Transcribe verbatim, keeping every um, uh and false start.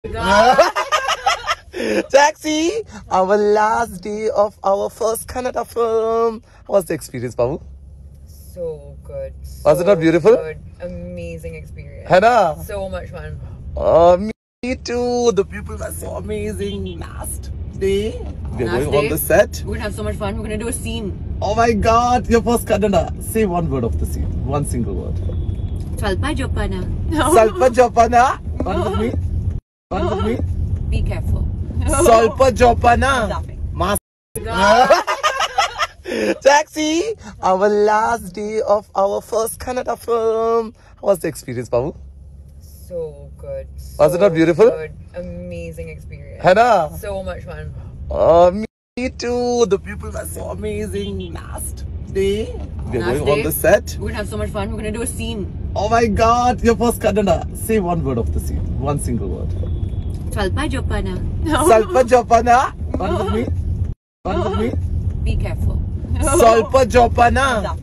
Taxi, our last day of our first Kannada film. How was the experience, Babu? So good. So was it not beautiful? Good. Amazing experience. Hana? So much fun. Oh, me too. The people were so amazing. Last day, we're last going day, on the set. We're gonna have so much fun. We're gonna do a scene. Oh my God! Your first Kannada. Say one word of the scene. One single word. Salpa Jopana. Salpa Jopana. One with me. One with me. Be careful. Salpa Jopana. Mas. Taxi, our last day of our first Kannada film. How was the experience, Babu? So good. Was so it not beautiful? Good. Amazing experience. Hana? So much fun. Oh, me too. The people were so amazing. Last day, we're last going day, on the set. We're gonna have so much fun. We're gonna do a scene. Oh my God! Your first Kannada. Say one word of the scene. One single word. Salpa Jopana. Salpa Jopana. One with me. One with me. Be careful. Salpa Jopana.